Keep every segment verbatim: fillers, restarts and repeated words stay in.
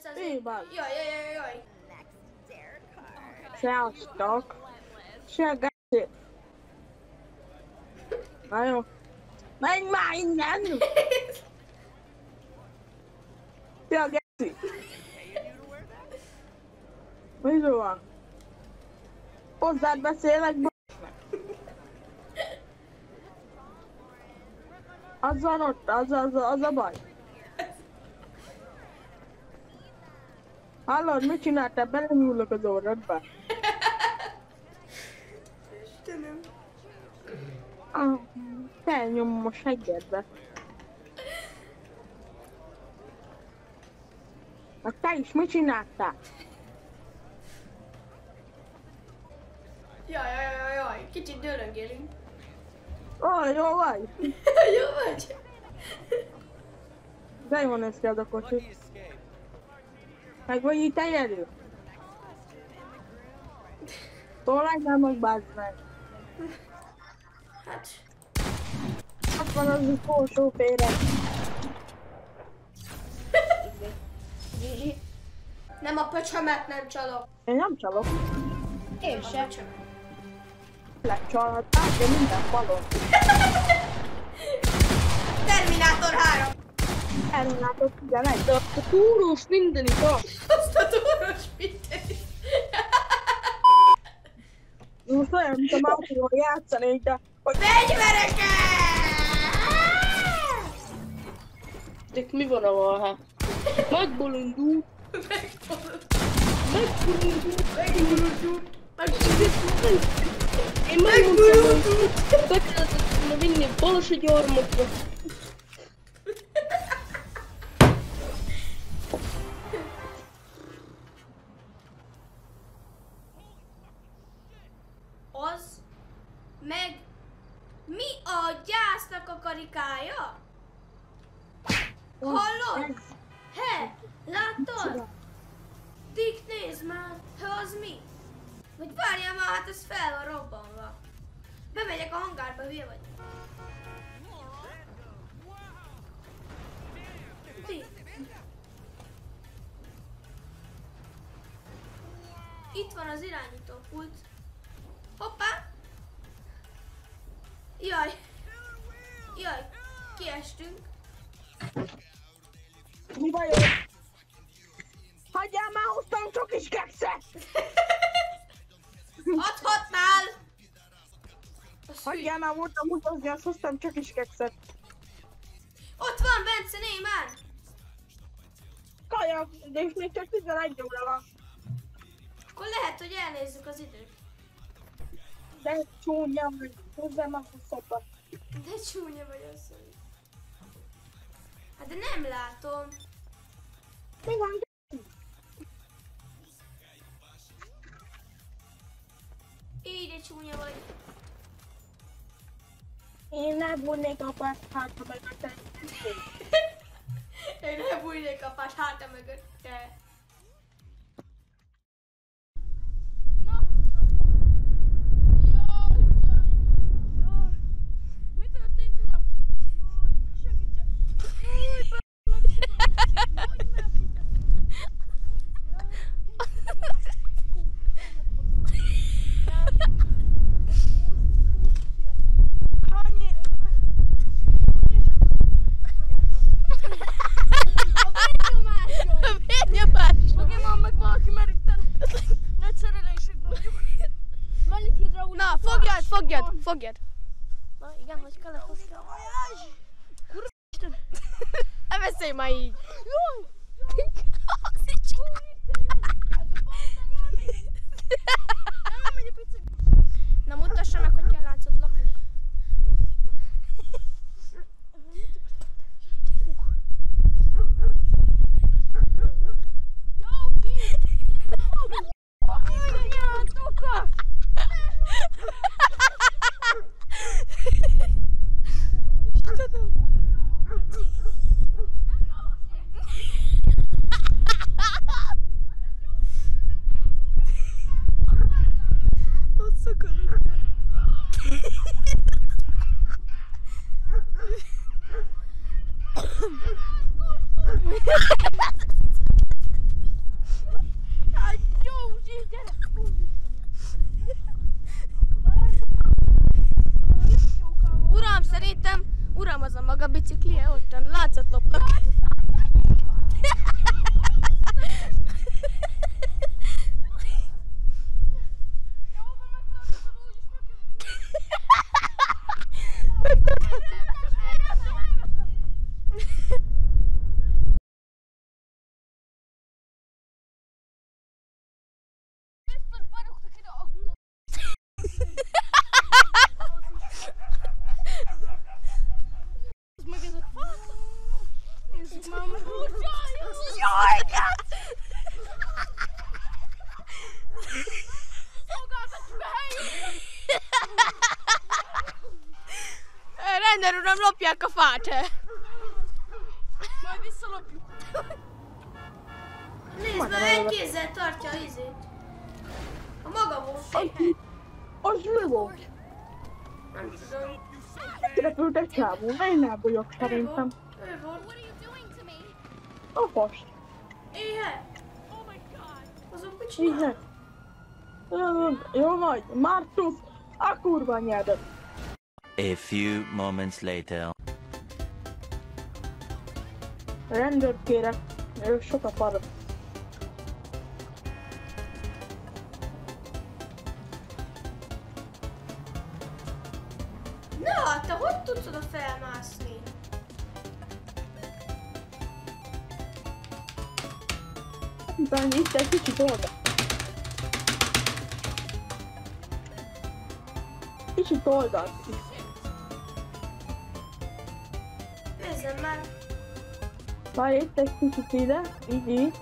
ötszáz. Éjban. Jaj, jaj, jaj, jaj. Sziasztok! Szia, Geci! Na jó. Menj már innen! Szia, Geci! Mi van? Hozzád beszélek, b***nek. Az van ott, az, az, az a baj. Hallod, mit csináltál? Belenyúlok az orrodba. Istenem. Ah, felnyomom a seggedbe. Hát te is mit csináltál? Jaj, jaj, jaj, jaj. Kicsit dőlöngélünk. Ó, jó vagy? Jó vagy? De jól néz ki az a kocsi. Meg vagy itt egyedül? Toláljál meg, bázd meg! Hát... Ott van az utolsó félre. Nem a pöcsömet nem csalok. Én nem csalok. Én sem. Lecsalhattál, de minden balon. Terminátor három. Terminátor tizenegy, de azt a túrós mindenit az. Azt a túros mindenit. Most olyan, mint a másikról játszanék, de... Hogy Fegyvereket! Dik mi van a valhá? Megbolondult! Megbolondult. Megbolondult! Megbolondult. Megbolondult. Én megmondtam, hogy be kellett volna vinni Balassa-gyarmatba. Az meg mi a gyásznak a karikája? Hallod? He, láttad? Dick, nézd már, he, az mi? Vagy várjál már, hát ez fel van robbanva. Bemegyek a hangárba, hülye vagy. Dick. Itt van az irányítópult. Hoppá! Jaj! Jaj! Kiestünk. mi bajod? Hagyjál már, hoztam csak is kekszet! Adhatnál! Hagyjál már, voltam utazni, azt hoztam csak is kekszet. Ott van, Bence, néj már! Kajak, de és még csak tizenegy óra van. Akkor lehet, hogy elnézzük az időt. De csúnya vagy, hozzám a szoba. De csúnya vagy az, hogy... Hát de nem látom. Mi van? Így de csúnya vagy. Én nem bújnék a párt hátra meg a te. Én nem bújnék a pás háta mögött, te. Na, fogjad, fogjad, fogjad! Na igen, hogy kell ezt hozni? Kurva Isten! Ne beszélj már így! Jaj! Na mutassa meg, hogy kell láncot lakni. lopják a fát. Majd visszalopjuk. Nézd már, egy kézzel tartja az izét. A maga volt. Az mi volt? Nem tudom. Repült egy csávó, én nem vagyok szerintem. Ő volt. A fast. Éhe. Azok mit csinál? Íze. Jó vagy, Martus, a kurva nyeldet. A few moments later. Rendőrt kérek, ő sokat parad. Na, te hogy tudsz oda felmászni? Utána itt egy kicsit oldalt. Kicsit oldalt is. Nézzem meg. Várj itt egy kicsit ide, így, így.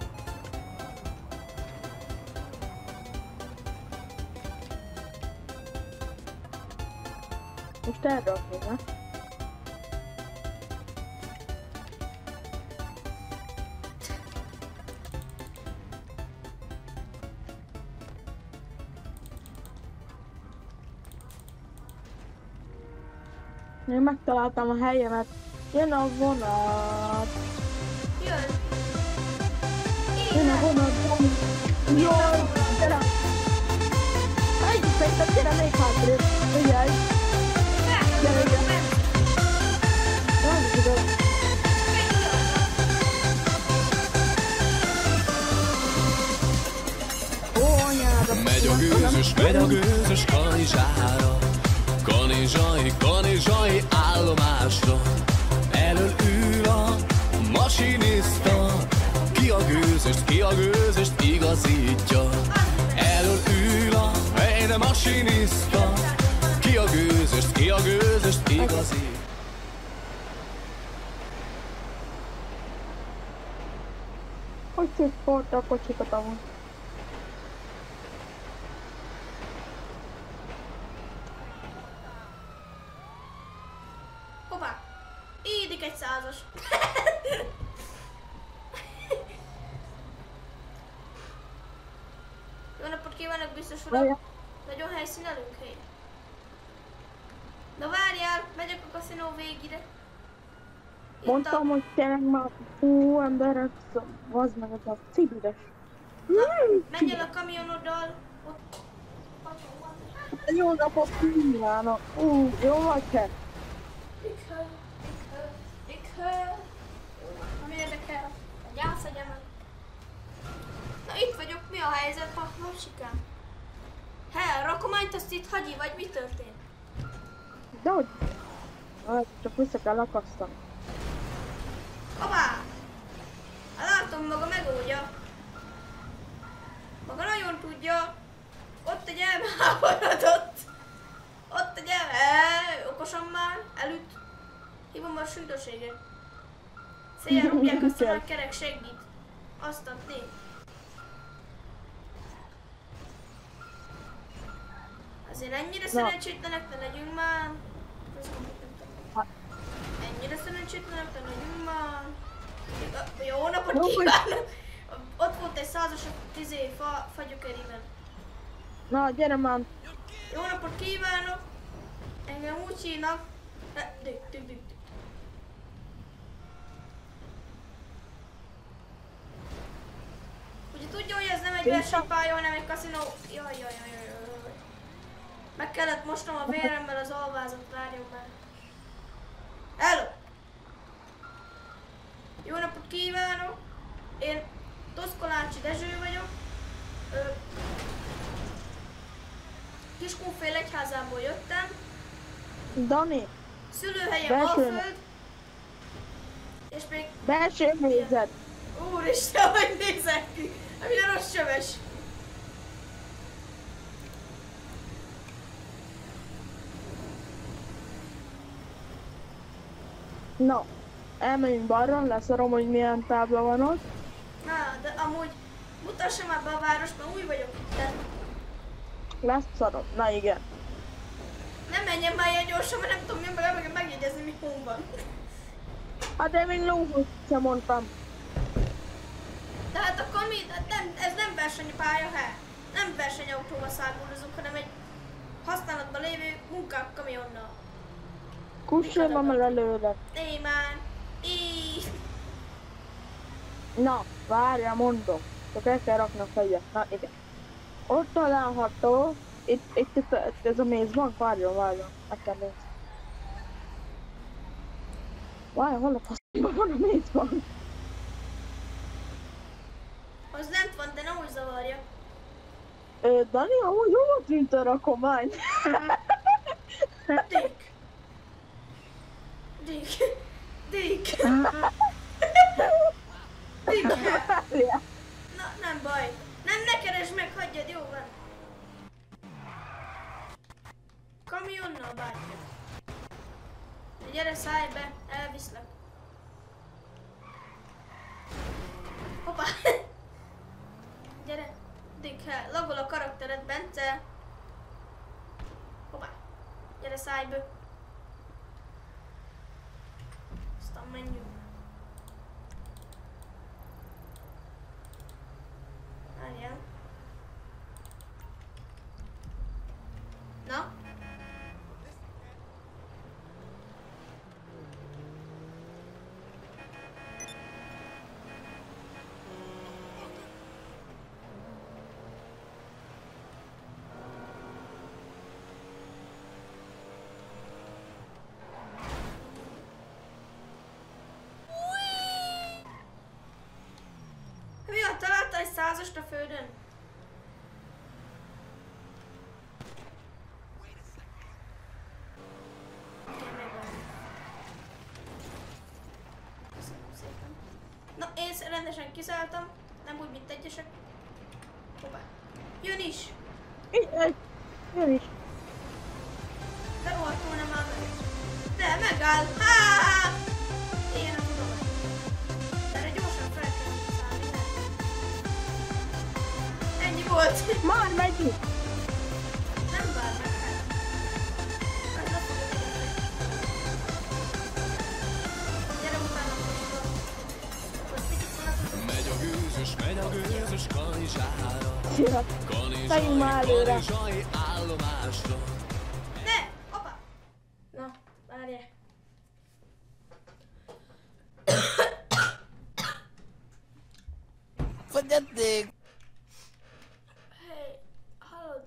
Most erre kéne. Én megtaláltam a helyemet. Jön a vonat. Jön. Jön a vonat. Jaj, gyere! Egy fejtet, gyere még hátrébb. Figyelj! Gyere, gyere! Nem tudom. Ó, anyára! Megy a gőzös, megy a gőzös kanizsára. Kanizsai, kanizsai állomásra. Elől ül a masinista. Ki a gőzöst, ki a gőzöst igazítja. Elől ül a helyre masinista. Ki a gőzöst, ki a gőzöst igazítja. Hogy szétforta a kocsikat amúgy? Hoppá! Édik egy százas. Jó napot kívánok, biztos uram. Nagyon helyszínelünk, hely. Na várjál, megyek a kaszinó végére. Itt Mondtam, a... hogy tényleg már fú, emberek, az meg ez a cibides. Menj el a kamionoddal. Ott... Jó napot kívánok! Ú, jó vagy te? Ik hör, ik hör, ik hör. Nem érdekel. A gyász egyemet. Na itt vagyok, mi a helyzet, ha marsikám? He, rakományt azt itt hagyi, vagy mi történt? De hogy? Ah, csak vissza kell akasztani. Hoppá! Hát látom, maga megoldja. Maga nagyon tudja. Ott egy elmáborodott. Ott egy el... E, okosan már, elüt. Hívom a sűrűséget. Széjjel rúgják, aztán a kerek segít. Azt adni. Azért ennyire szerencsétlenek ne legyünk már. Ennyire szerencsétlenek ne legyünk már. Jó napot kívánok! Ott volt egy százas a tizé fa, fagyökerében. Na, gyere már! Jó napot kívánok! Engem úgy hívnak. Dük, dük, dük. Ugye tudja, hogy ez nem egy versenypálya, hanem egy kaszinó. Jaj, jaj, jaj, jaj, jaj. Meg kellett mosnom a véremmel az alvázat, várjon már. Hello! Jó napot kívánok! Én Toszkolácsi Dezső vagyok. Ö, Kiskunfél egyházából jöttem. Dani! Szülőhelyem Belső- Alföld. És még... Belső nézed! Úristen, hogy nézek ki! Amire rossz csöves. Na, elmegyünk balra, leszarom, hogy milyen tábla van ott. Na, de amúgy mutassam már be a város, mert új vagyok itt. Leszarom, na igen. Nem menjen már ilyen gyorsan, mert nem tudom meg, meg megjegyezni, mi hol van. Hát én még lóhoz sem mondtam. Tehát akkor mi? Nem, ez nem versenypálya, he? Nem versenyautóval száguldozunk, hanem egy használatban lévő munkákkamionnal. Kussolva már előre. Némán. Így. Na, várja, mondom. Csak el kell rakni a fejet. Na, igen. Ott található. Itt, itt, itt, itt ez a mézbank. Várja, várja. Meg kell nézni. Várja, hol a faszban van a mézbank? Az lent van, de nem úgy zavarja. Ö, Dani, amúgy hova tűnt a rakomány? Dick. Dick. Dick. Dick. Na, nem baj. Nem, ne keresd meg, hagyjad, jó van. Kamionnal, bátya. Gyere, szállj be, elviszlek. Hoppá. Gyere. Dick, lagol a karaktered, Bence. Hoppá. Gyere, szállj be. Aztán menjünk. Várjál. Na? Mi a találta egy százast a földön? Köszönöm szépen. Na, én rendesen kiszálltam, nem úgy, mint egyesek. Hoppá. Jön is! Így, jön is. De rohadtul nem áll meg. De megáll! Háááá! Én nem tudom. De erre gyorsan fel kell szállni. Ennyi volt. Már megyünk. Nem vár meg el. Az nem fogod érni. Gyere utána most. Most picit vonatkozunk. Megy a gőzös, megy a gőzös kanizsára. Szia. Menjünk már Kanizsai, előre. kanizsai állomásra. Ne! Apa! Na, várjál. Fogyadték! Hey, hallod?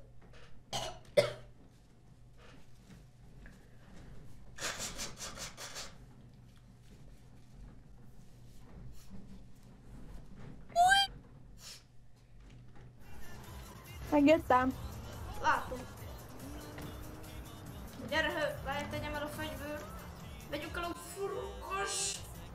Megjöttem. Látom. Gyere, hő, várj, tegyem el a fegyvert. Vegyük el a furkos.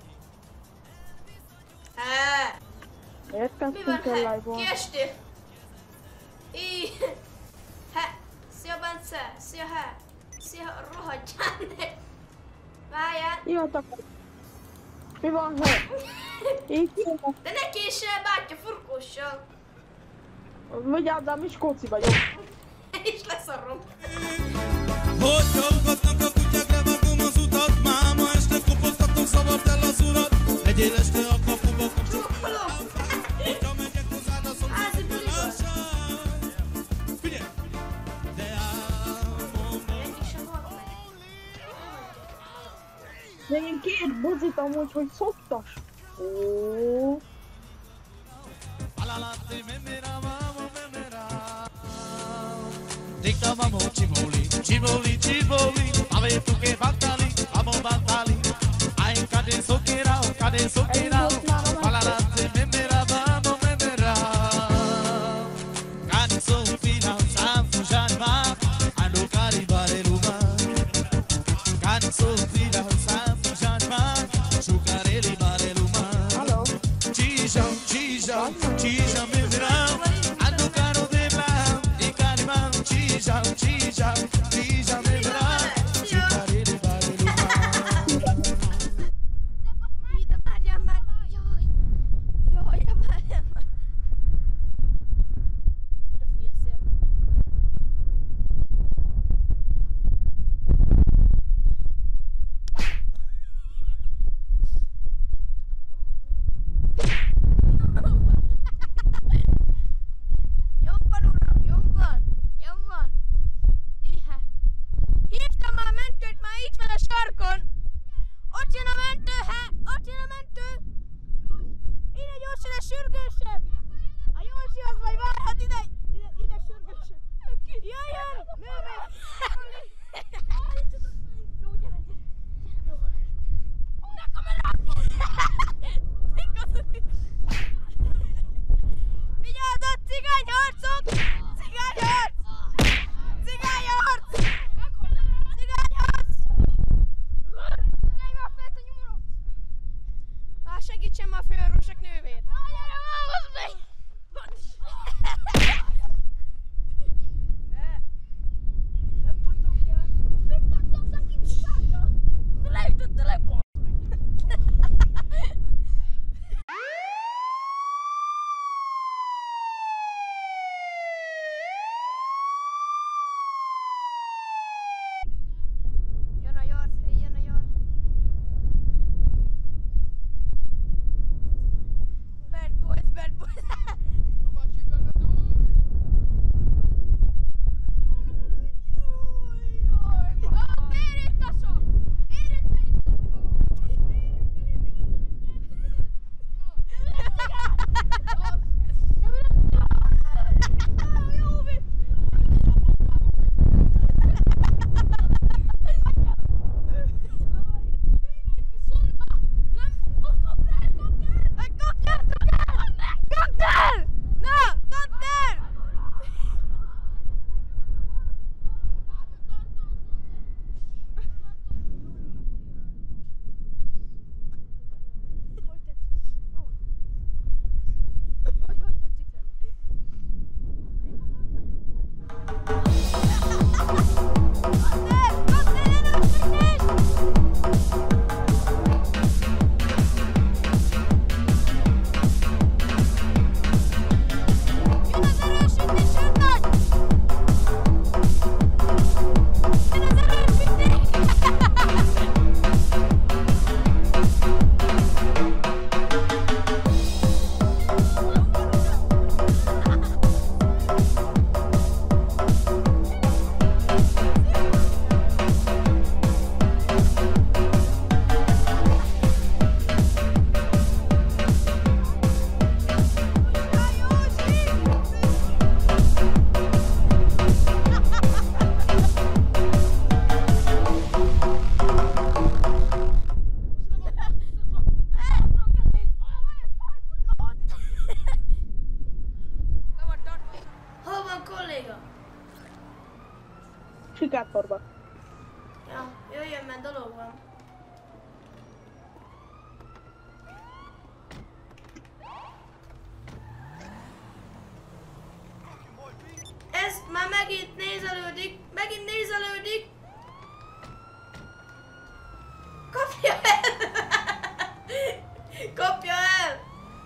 Há! Mi van, Érkeztünk a he? live-on. Kiestél? Í. He! Szia, Bence! Szia, he! Szia, rohadjál meg! Várjál! Jöttek. Mi van, he? Így jönnek. De ne késsel, bátya, furkossal! Vigyázz, de Miskolci vagyok. És leszarom. Hogyha ugatnak a kutyák, levágom az utat. Máma este kopoztatok, szabad el az urat. Legyél este a kapuba, Drukkolom! hogyha megyek hozzád a Házi buliba! szomszédban. Figyelj! De álmom Egyik sem volt meg. De én két buzit amúgy, hogy szoktas. Ó. Alalate memera, mamo memera. Dicta mamo cimoli, cimoli, cimoli. Ave tu che battali, amo battali. Ai cade sokera, cade sokera. Alalate memera, mamo memera. Cade sofina, sanfu janma. Ando caribare luma. Cade sofina, sanfu janma. Chucareli bare luma. Hello. Cijam, cijam, cijam meu verão. Ando caro de blau, de carimão. Cijam, cijam, cijam meu verão. Chucarele, barulho, Ide várjál már! Jaj! Jaj, várjál már! Ide fúj a szél. János, ide sürgősebb! A Józsi az majd várhat ide! Ide, ide sürgősebb! Jöjjön! Nővér! Jó, gyere, gyere! Jó van! Ne kamerát! Vigyázzat, cigányharcok! Cigányharc! Cigányharc! Cigányharc! Kelj már fel a nyomorot! Á, segítsen már főorvosok nővér! Gyere már, hozd meg! Ne putogjál! Mit pattogsz a kicsiságra? Leütöttelek, bassz meg! Jön a yard, hey, jön a yard. Bad boys, bad boys. Sikátorba. Ja, jöjjön, mert dolog van. Ez már megint nézelődik, megint nézelődik. Kapja el! Kapja el!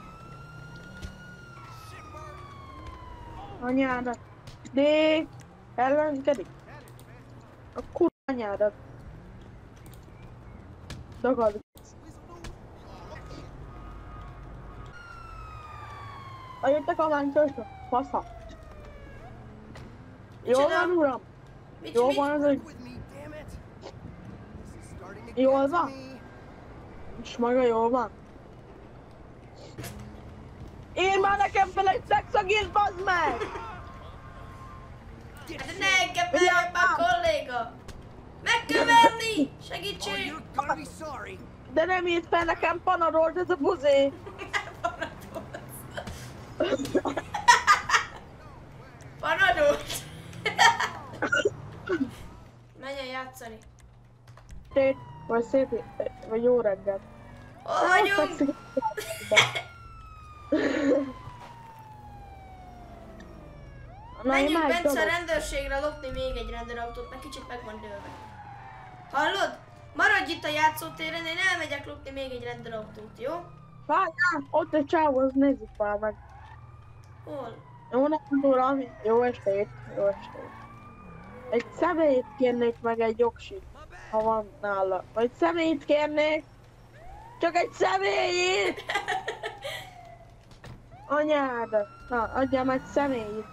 Anyádat. De ellenkedik. A kurva anyádat. Dagad. Eljöttek a mentősök. Fasza. Jól van, uram? Mit, Jól mit? van az egy... Jól van? És maga jól van? Én már nekem fel egy szexagész, bazd meg! Hát ne engem verjen már, kolléga! Meg kell verni! Segítség! De nem írt fel nekem panadolt ez a buzé! Panadolt! Menjen játszani! Tét, vagy szép, vagy jó reggel. Hol vagyunk? Menjünk Bence a rendőrségre lopni még egy rendőrautót, mert kicsit meg van dőlve. Hallod? Maradj itt a játszótéren, én elmegyek lopni még egy rendőrautót, jó? Várjál, ott egy csávó, az nézzük már meg. Hol? Jó napot, uram, jó estét, jó estét. Egy személyt kérnék meg egy jogsit, ha van nála. Vagy személyt kérnék, csak egy személyt! Anyád, na, adjam egy személyt.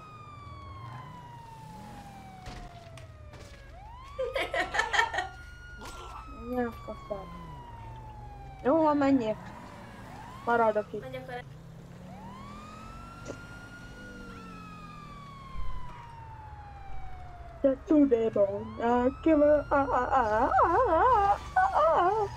Anyád, faszám. Jó van, menjél. Maradok itt. Menjek vele. The to the bone. I give a ah ah ah ah ah ah.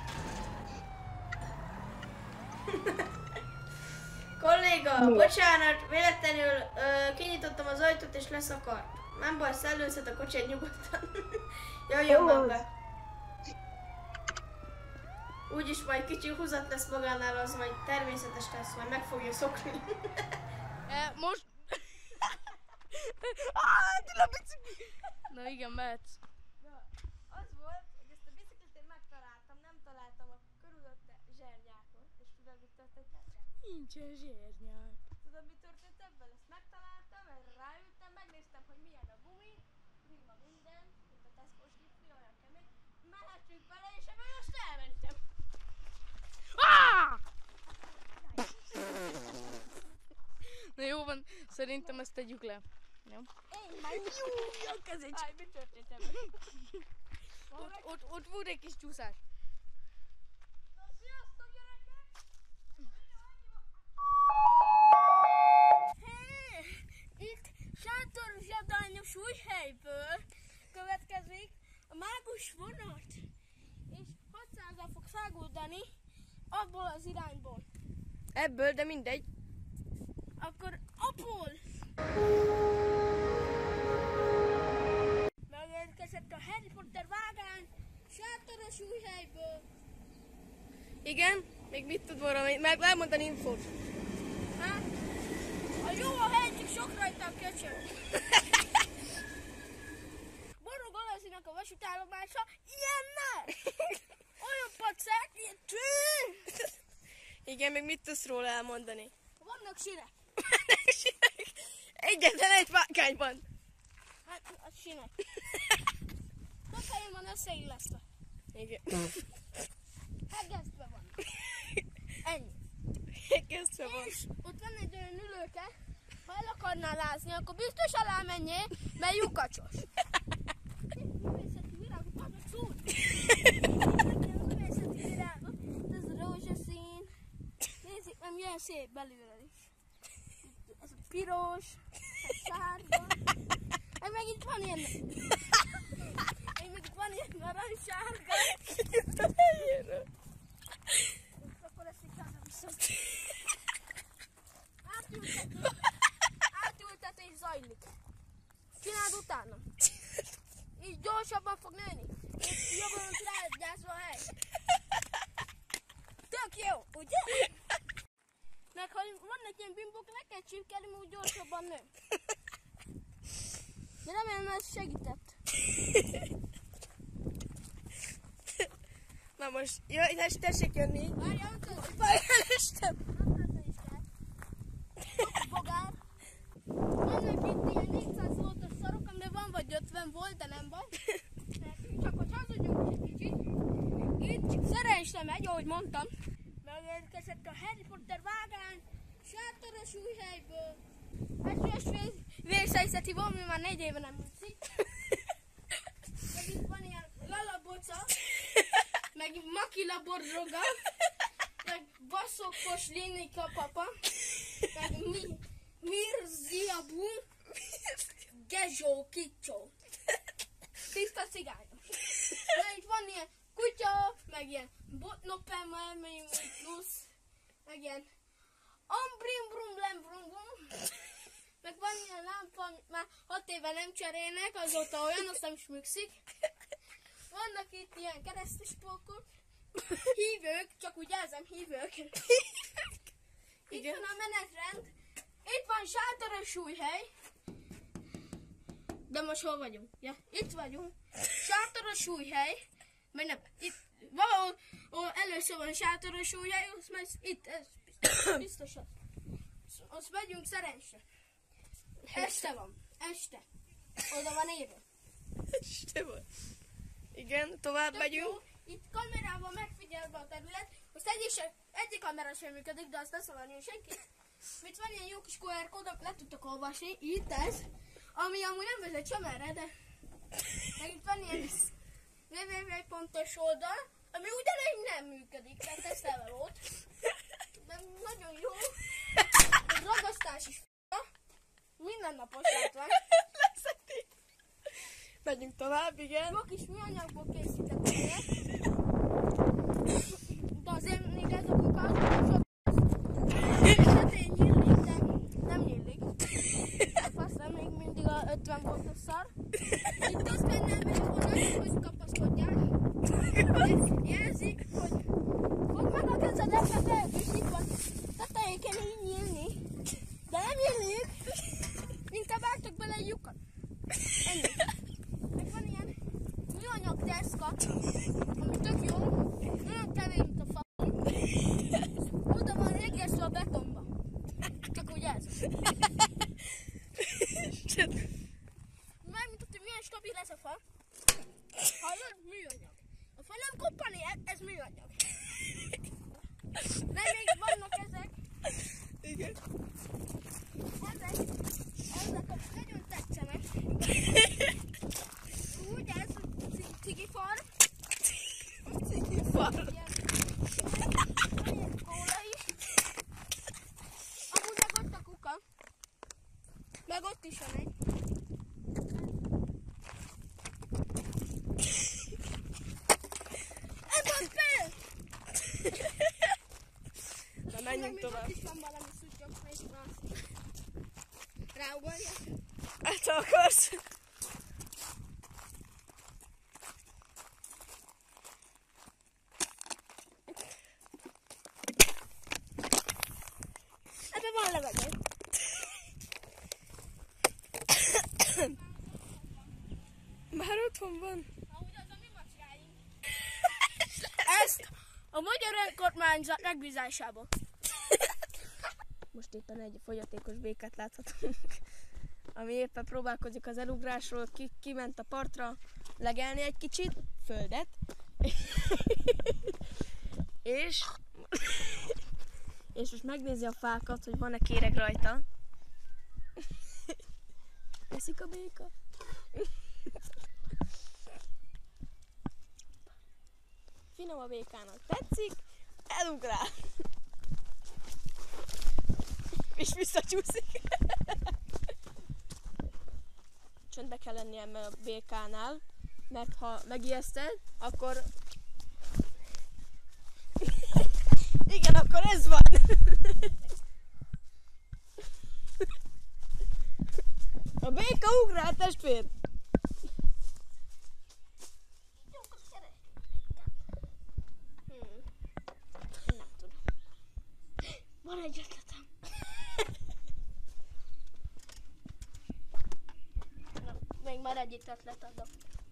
Kolléga, Mi? bocsánat, véletlenül ö, kinyitottam az ajtót és leszakadt. Nem baj, szellőzhet a kocsi nyugodtan. Jöjjön már be. Úgyis majd kicsi húzat lesz magánál, az majd természetes lesz, majd meg fogja szokni. E, most... ah, a bicikli! Na igen, mehetsz. Az volt, hogy ezt a biciklit én megtaláltam, nem találtam a körülötte zsernyákot, és tudod, mit történt ebben? Nincsen zsérnyák. Tudod, mi történt ebben? Ezt megtaláltam, erre ráültem, megnéztem, hogy milyen a gumi, prima minden, mint a Tesco-s lifli, olyan kemény. Mehetünk bele, és ebből most elmentem. Ah! Na jó van, szerintem ezt tegyük le. Jó? Én már jó, jó kezét. Aj, mi történt ebben? Ott, ott, ott volt egy kis csúszás. Na, sziasztok, gyerekek! Hé, itt sátorzsadányos Újhelyből következik a mágus vonat, és hatszázal fog száguldani abból az irányból. Ebből, de mindegy. Akkor abból! Megérkezett a Harry Potter vágány sátoros Újhelyből. Igen, még mit tud volna, meg elmondani infót. Hát, a jó a hely, csak sok rajta a köcsög. Borog Alazinak a vasútállomása, ilyen ne! Olyan pacák, ilyen csű! Igen, még mit tudsz róla elmondani? Vannak sinek. Egyetlen egy vágány van. Hát, a sinek. Több helyen van összeillesztve. Igen. Hegesztve van. Ennyi. Kezdve van. És ott van egy olyan ülőke, ha el akarnál lázni, akkor biztos alá menjél, mert lyukacsos. Művészeti virágot, vannak szó. Az művészeti virágot, ez a rózsaszín. Nézzük, nem milyen szép belülről is. Ez a piros, ez sárga. Meg meg itt van ilyen... Meg meg itt van ilyen narancssárga. Kijött a helyéről. Akkor ezt itt állom viszont. Átültetés. Átültetés zajlik. Csináld utána. Így gyorsabban fog nőni. És jobban rád gyászva a hely. Tök jó, ugye? Meg ha vannak ilyen bimbók, le kell csipkelni, úgy gyorsabban nő. De remélem ez segített. Na most, jaj, tess, tessék jönni. Várjál, ott Várjál, Isten! bogár. Vannak itt ilyen négyszáz voltos szarok, amiben van vagy ötven volt, de nem baj. Csak hogy hazudjunk egy kicsit. Itt szerencsre megy, ahogy mondtam. Megérkezett a Harry Potter vágány sátoros Újhelyből. Ez most vészhelyzeti van, mi már négy éve nem műszik. Meg itt van ilyen lalaboca, meg makila bordroga, meg baszokos Linika papa, meg mi, Mirziabu, Gezsó Kicsó. Tiszta cigányos. Meg itt van ilyen kutya, meg ilyen botnopemmel, meg plusz, meg ilyen ambrim brum lem brum brum. Meg van ilyen lámpa, amit már hat éve nem cserélnek, azóta olyan, azt nem is műkszik. Vannak itt ilyen keresztes pókok, hívők, csak úgy jelzem, hívők. Itt van a menetrend, itt van sátoros Újhely. De most hol vagyunk? Ja, itt vagyunk. Sátoros Újhely. Mert nem, itt valahol ahol először van sátoros Újhely, azt majd itt, ez biztos, biztos az. Azt megyünk szerencsre. Este van, este. Oda van írva. Este van. Igen, tovább megyünk. Jó. Itt kamerával megfigyelve a terület. Most egy, is, egy kamera sem működik, de azt ne szólani senki. Itt van ilyen jó kis kú er kód, le tudtok olvasni. Itt ez. Ami amúgy nem vezet sem erre, de... Meg itt van ilyen www pontos oldal, ami ugyanígy nem működik, tehát tesztelve volt. De nagyon jó. A ragasztás is f***a. Minden napos lát van. Megyünk tovább, igen. Sok is műanyagból készítették. De azért még ez a kuka sok esetén nyílik, de nem nyílik. A faszra még mindig a ötven volt a szar. Itt azt kell nem volna, hogy kapaszkodjál. Jelzik, hogy fogd meg a kezedet, és itt van. Tetején kell így nyílni. De nem nyílik. Inkább álltak bele egy lyukat. Ennyi. Meg van ilyen műanyag deszka, ami tök jó, nagyon kevés, mint a fa. Oda van régesztve a betonba. Csak úgy ez. Megmutatja, hogy milyen stabil ez a fa. Hallod? Műanyag. A fa nem koppani, ez műanyag. De még vannak ezek. Igen. Ezek. Ezek a nagyon tetszenek. Úgy ez cigifar. Cigifar. Ilyen kóla is. Amúgy meg ott a kuka. Meg ott is van egy. Ez az fél! Na menjünk tovább. Ott is van valami szuttyok, és van. Ráugorjak. Hát akarsz? Ebben van levegő. Már otthon van. Ahogy az a mi macskáink. Ezt a magyar önkormányzat megbízásából. Most éppen egy fogyatékos békát láthatunk, ami éppen próbálkozik az elugrásról, ki, kiment a partra legelni egy kicsit, földet, és, és most megnézi a fákat, hogy van-e kéreg rajta. Eszik a béka. Finom a békának tetszik, elugrál. És visszacsúszik. Csöndbe kell lenni emmel a békánál, mert ha megijeszted, akkor... Igen, akkor ez van. A béka ugrál, testvér! Hmm. Nem tudom. Van egy ötletem. Na, még már egyik ötlet adok.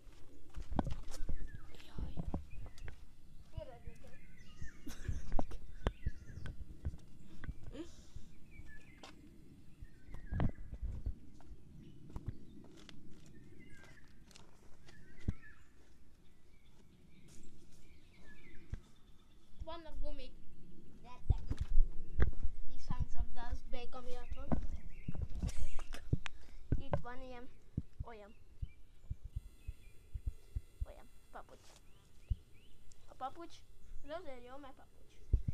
Vannak gumik. Gyertek. Visszhangzott, de az béka miatt van. Itt van ilyen, olyan. Olyan, papucs. A papucs, az azért jó, mert papucs.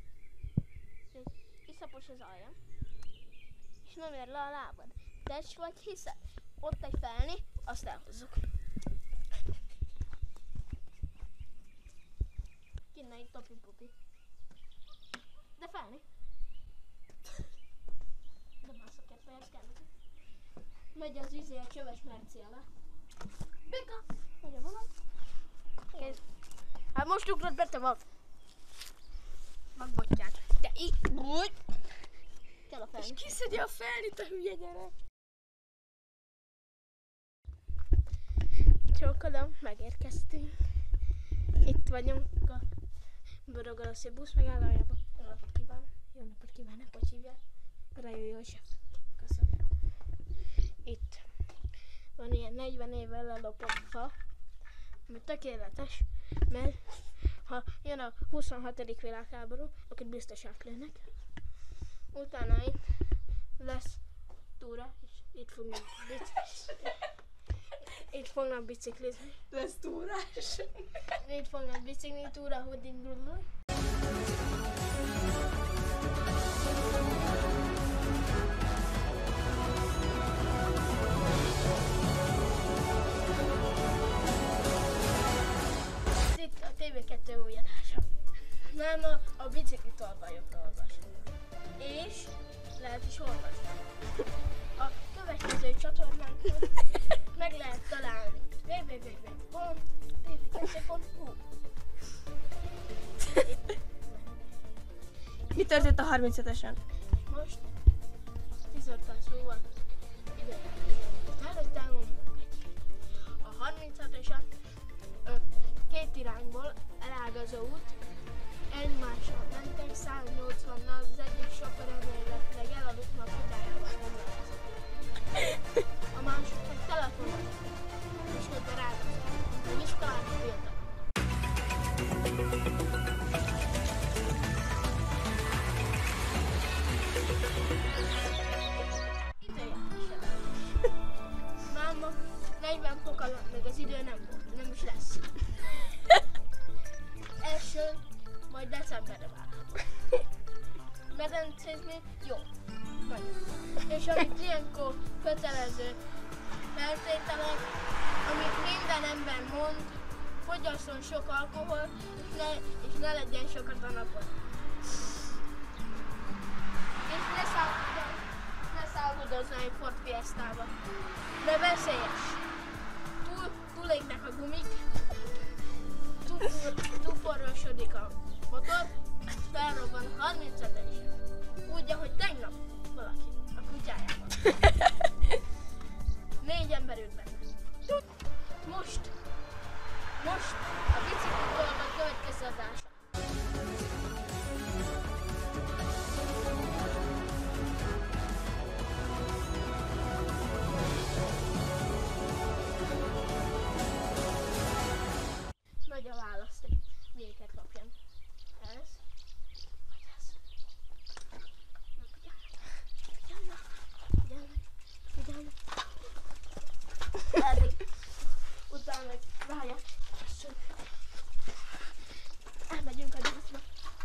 Iszapos az alja. És nem ér le a lábad. Tess vagy hiszel. Ott egy felni, azt elhozzuk. Kinne itt topi-pupi. De felni. De mászok fejes kell. Megy az izé a csöves merci alá. Béka! Nagyon van. Kész. Hát most ugrott be, te van. Magbottyát. Te így. Úgy. Kell a felni. És kiszedi a felni, te hülye gyerek. Csókolom, megérkeztünk. Itt vagyunk a Borogaroszi busz megállójában. Jó napot kívánok! Jó napot kívánok! Hogy hívják? Rajó József. Köszönöm. Itt van ilyen negyven évvel lelopott fa, ami tökéletes, mert ha jön a huszonhatodik világháború, akkor biztos átlőnek. Utána itt lesz túra, és itt fognak biciklizni. Itt fognak biciklizni. Lesz túrás. Itt fognak biciklizni, túra, hogy indulnak. Mi történt a harminchetesen? Most tizenöt perc múlva ide. Előtte elmondom a harminchetesen két irányból elágazó út, egymással mentek száznyolcvannal, az egyik sofőr remélhetőleg elaludt a futájával nem látszott. A másik meg telefonon, és közben rágazott, hogy iskolába féltek. Máma, negyven fok alatt még az idő nem volt, nem is lesz. Első, majd decemberre várható. Medencézni jó. Nagyon. És amit ilyenkor kötelező feltételek, amit minden ember mond, fogyasszon sok alkohol, és ne, és ne legyen sokat a napon. És ne szállodozz, ne szállodozz egy Ford Fiestába. De veszélyes. Túl, túlégnek a gumik, túlforrosodik a motor, felrobban a harminchetesen. Úgy, ahogy tegnap valaki a kutyájával. Négy ember ült benne. Most, most a biciklitóval a következő adása. Nagy a választék. Melyiket kapjam? Ez? Vagy ez? Na, figyelnek! Figyelnek! Figyelnek! Figyelnek! Eddig. Utána meg várják. Elmegyünk a díszba.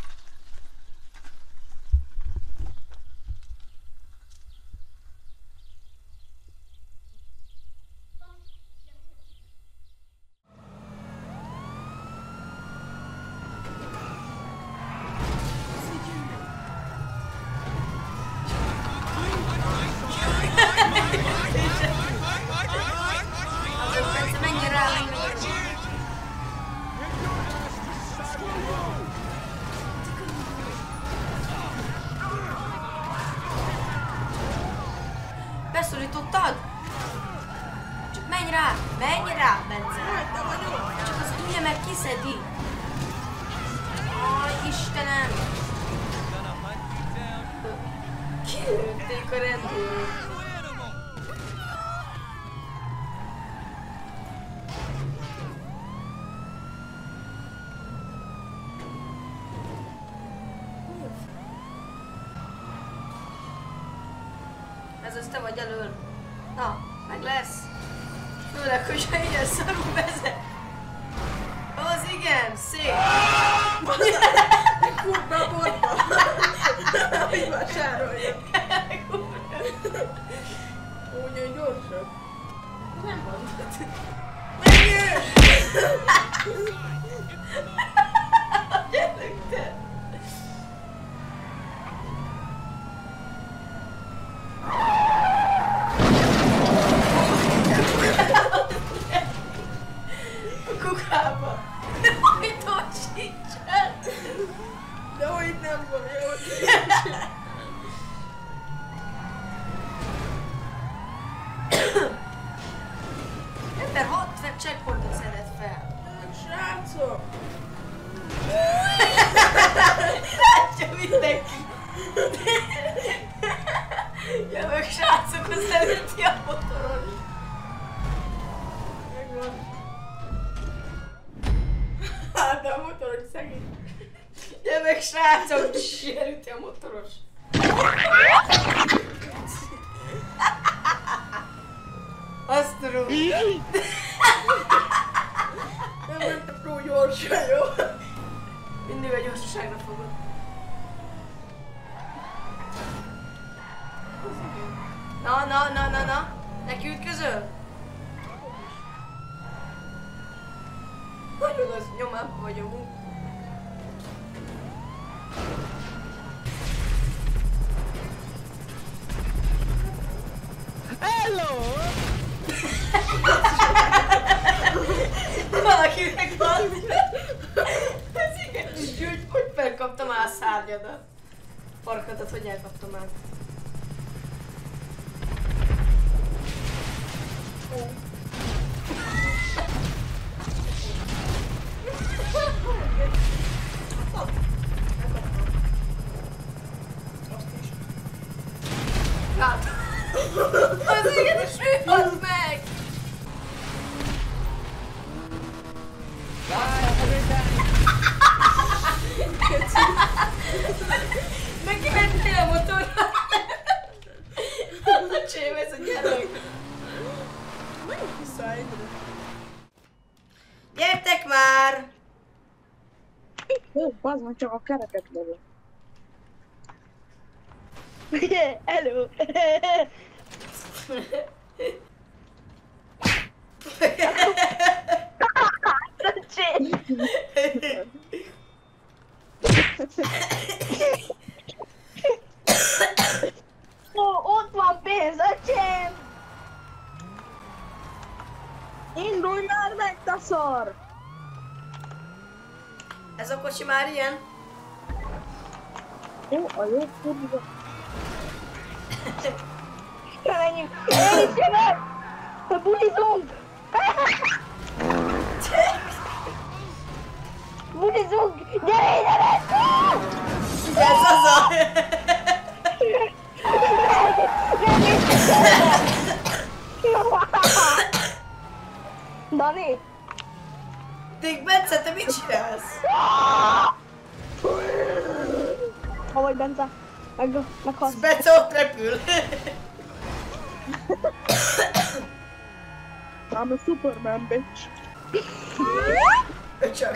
Beszorítottad? Csak menj rá! Menj rá, Bence! Csak az ülje meg kiszedi! Aj, Istenem! Kilőtték a rendőrök! Ez az te vagy elől. Na, meg lesz. Főleg, hogyha ilyen szarul vezet. Az igen, szép. Kurva a borba! Hogy vásárolja. Úgy, hogy gyorsabb. Nem mondod. Menjél! Gyerünk te! A kukába! Hogy tocsítsen! De hogy nem van jó. Ember hatvan checkpointot szedett fel. Srácok! Látja mindenki! Jövök srácok, az előtti a motoron. Megvan. Hát, de a motoros szegény. Jövök srácok, elüti a motoros. Azt tudom. Nem mentek túl gyorsan, jó? Mindig a gyorsaságra fogod. Na, na, na, na, na. Neki ütközöl? Nagyon az nyomában vagyunk. Hello! Valakinek van. Ez igen, és úgy, hogy felkaptam a szárnyadat. Farkadat hogy elkaptam már? Hát. Az igen, és ő halt meg! Neki mentél a motorra! A csém, ez a gyerek! Gyertek már! Jó, bazd meg, csak a kereket lövöm. Hello! Ó, ott van pénz, öcsém! Indulj már meg, te szar! Ez a kocsi már ilyen? Ó, a jó kurva. Menjünk! Én is jövök! Bulizunk! Bulizunk! Gyere ide, Vespa! Ez az a... Dani! Dick Bence, te mit csinálsz? Ha vagy Bence? Meg, meghalsz. Bence ott repül. I'm a Superman, bitch. Csak.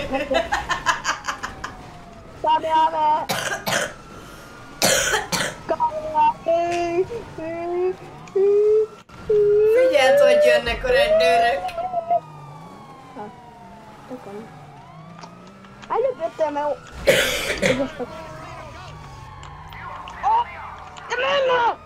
Kamerame! Kamerame! Figyeld, hogy jönnek a rendőrök. Előbb jöttem, mert... De menna!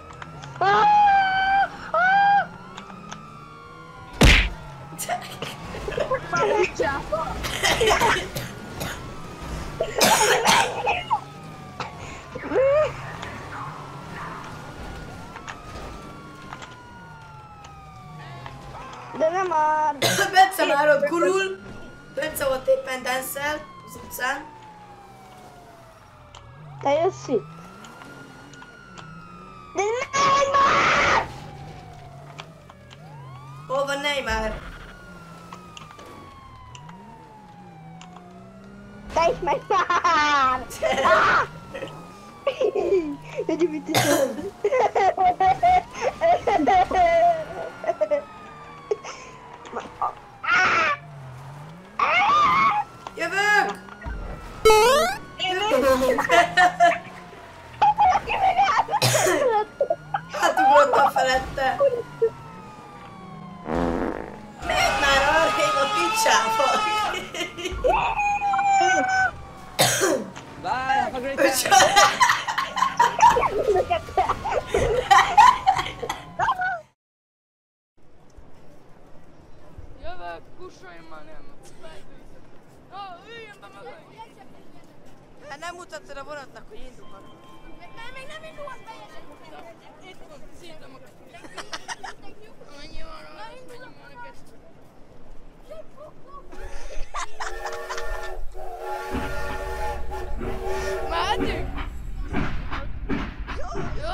De nem már! Bence már ott gurul. Bence ott éppen danszel az utcán. Te jössz itt? De Neymar! Hol van Neymar? Te is menj már! Ah! Egy mit is mond? Jövök! Jövök! Átugrottam felette. Menj már arrébb a picsába! Bye, have a great time. Jövök, kussolj már nem! Ó, üljön be mögé! Hát nem mutattad a vonatnak, hogy indulhat. Nem, még nem indulhat be! Itt van, szívem a... Mennyi van rá, azt mennyi van neked? Mehetünk? Jó,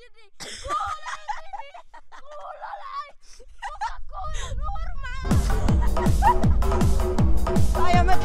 Jimmy! Kóla, Jimmy! Kóla, láj! Coca-Cola, normál! Állja meg!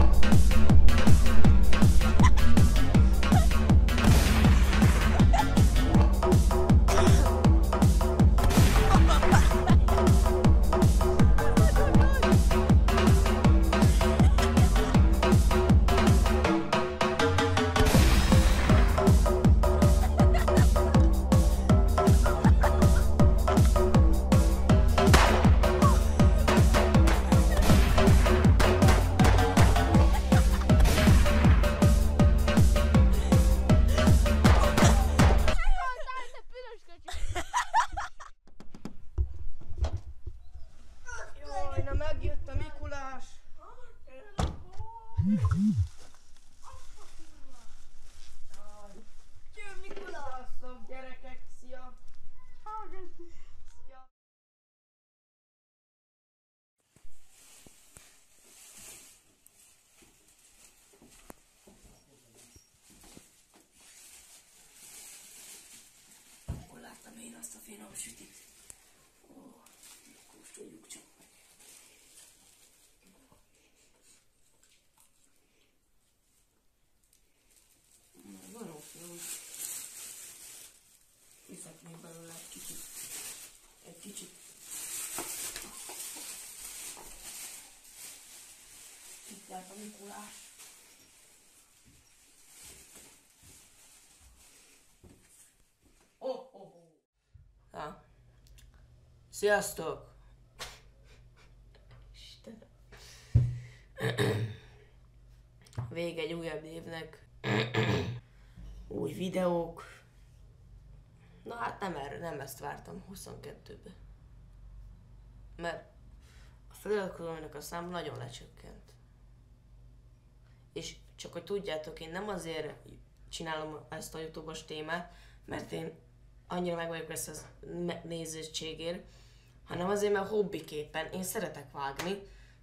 Jaj, na megjött a Mikulás! Jön Mikulás! Sziasztok, gyerekek, szia! Szia! Akkor láttam én azt a finom sütit. Ó, kóstoljuk csak meg. Való finom. Viszek még belőle egy kicsit. Egy kicsit. Itt járt a Mikulás. Oh, oh, oh. Ja. Sziasztok! Istenem. Vége egy újabb évnek. Új videók. Na hát nem erre, nem ezt vártam huszonkettőbe. Mert a feliratkozóinak a szám nagyon lecsökkent. És csak hogy tudjátok, én nem azért csinálom ezt a YouTube-os témát, mert én annyira meg vagyok ezt az nézettségért, hanem azért, mert hobbiképpen én szeretek vágni.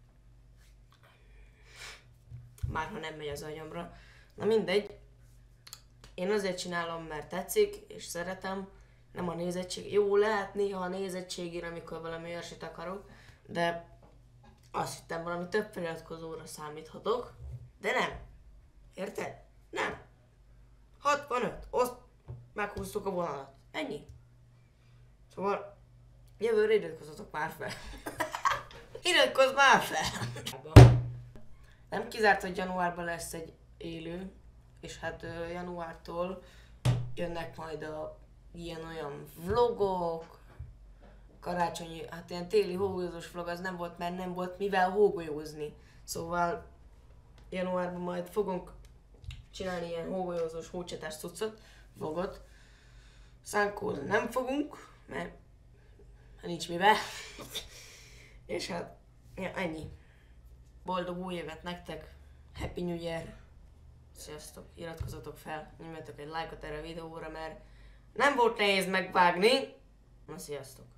Már ha nem megy az agyamra. Na mindegy. Én azért csinálom, mert tetszik, és szeretem, nem a nézettség. Jó, lehet néha a nézettségére, amikor valami olyasmit akarok, de azt hittem, valami több feliratkozóra számíthatok, de nem. Érted? Nem. hatvanöt, azt meghúztuk a vonalat. Ennyi. Szóval jövőre iratkozzatok már fel. Iratkozz már fel! Nem kizárt, hogy januárban lesz egy élő, és hát uh, januártól jönnek majd a ilyen-olyan vlogok, karácsonyi, hát ilyen téli hógolyózós vlog az nem volt, mert nem volt mivel hógolyózni. Szóval januárban majd fogunk csinálni ilyen hógolyózós, hócsatás cuccot, vlogot. Szánkózni nem fogunk, mert nincs mivel. És hát ja, ennyi. Boldog új évet nektek, Happy New Year! Sziasztok, iratkozzatok fel, nyomjatok egy lájkot erre a videóra, mert nem volt nehéz megvágni. Na sziasztok!